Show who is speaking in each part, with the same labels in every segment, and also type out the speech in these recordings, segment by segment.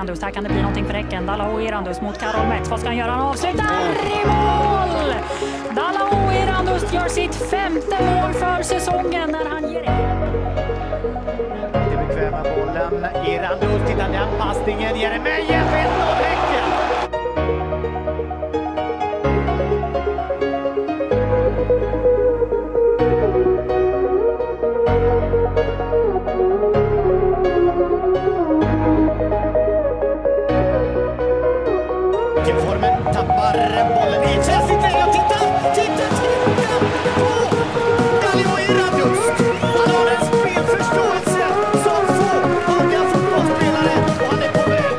Speaker 1: Irandust. Här kan det bli någonting för Häcken. Dalao Irandust mot Karol Metz. Vad ska han göra? Han avslutar i mål! Dalao Irandust gör sitt 5:e mål för säsongen när han ger
Speaker 2: det bekväma bollen. Irandust tittar den passningen. Jeremejeff 1-0 Häcken! Formen tappar bollen i Chelsea och titta på Dalao Irandust. Han har en spelförståelse som få unga fotbollsspelare och han är på väg.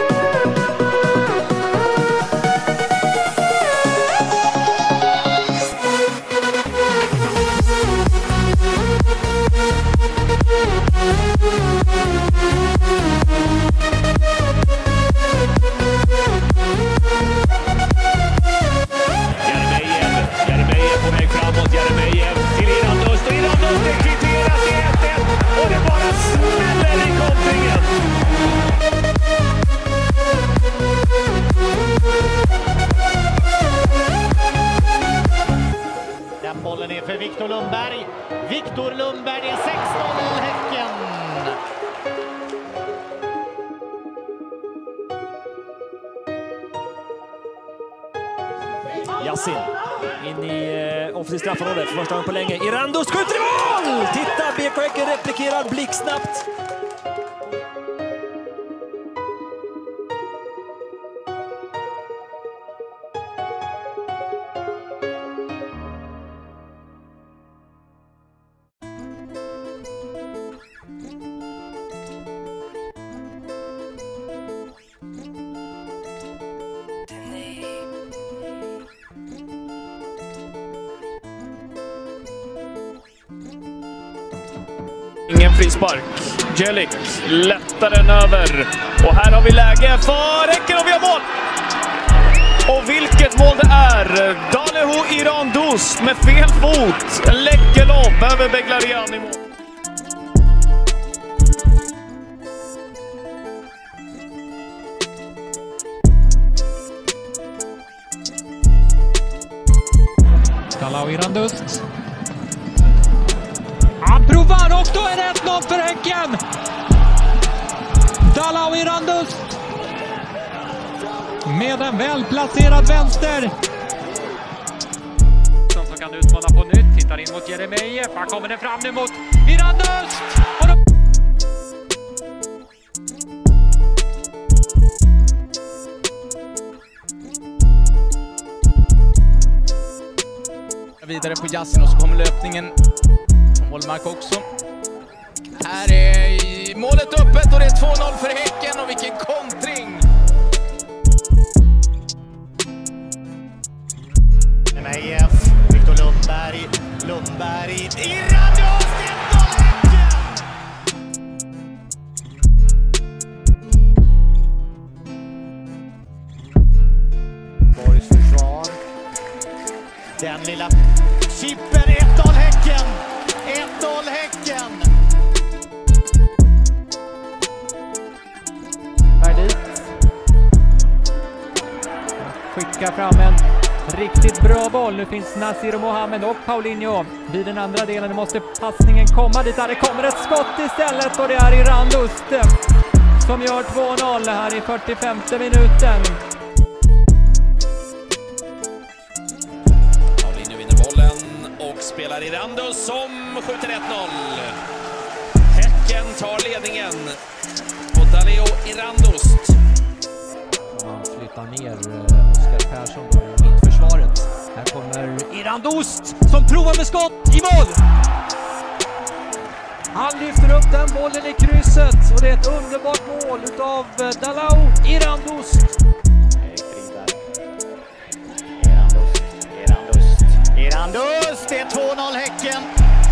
Speaker 2: Bollen är för Viktor Lundberg. Viktor Lundberg, det är 6-0 Häcken.
Speaker 3: Yassin in i offensivt straffområde för första gången på länge. Irandust skjuter i mål! Titta, BK Häcken replikerar blixtsnabbt.
Speaker 4: Ingen frispark. Jelic lättar den över. Och här har vi läge för Häcken och vi har mål! Och vilket mål det är! Dalao Irandust med fel fot. En läcker lobb över Beglarian i mål.
Speaker 5: Dalao Irandust. Han provar och då är det 1-0 för Häcken! Dalao Irandust med en välplacerad vänster. Som kan utmana på nytt, tittar in mot Jeremejeff. Här kommer det fram nu mot Irandust!
Speaker 6: Vidare på Yassin och så kommer löpningen. Målmark också. Här är målet öppet och det är 2-0 för Häcken och vilken kontring!
Speaker 2: Jeremejeff, Viktor Lundberg, Irandust 1-0 Häcken! Borgs försvar. Den lilla chippen 1-0 Häcken! 1-0 Häcken!
Speaker 5: Dit. Skickar fram en riktigt bra boll. Nu finns Nasir Mohammed och Paulinho vid den andra delen. Nu måste passningen komma dit. Det kommer ett skott istället och det är Irandust som gör 2-0 här i 45:e minuten.
Speaker 7: Paulinho vinner bollen och spelar Irandust som skjuter 1-0. Häcken tar ledningen på Dalao Irandust.
Speaker 5: Man flyttar ner Oskar Persson då i mittförsvaret. Här kommer Irandust som provar med skott i mål. Han lyfter upp den bollen i krysset och det är ett underbart mål utav Dalao Irandust.
Speaker 2: Irandust, det är 2-0 Häcken.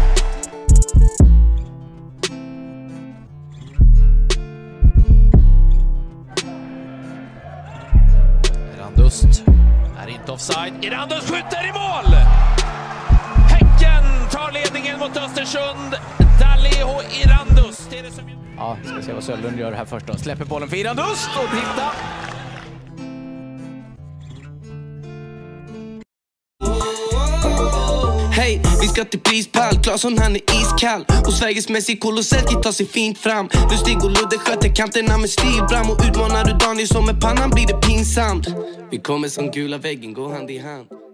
Speaker 7: Irandust är inte offside. Irandust skjuter i mål! Häcken tar ledningen mot Östersund. Dalao Irandust.
Speaker 6: Ja, ska se vad Sölund gör här först då. Släpper bollen för Irandust och titta!
Speaker 8: Hej, vi ska till prispall, Claesson han är iskall. Och Sveriges Messi Kolosselki tar sig fint fram. Lustig och Ludde sköter kanterna med stil. Bram och utmanar du Daniel som med pannan blir det pinsamt. Vi kommer som gula väggen, gå hand i hand.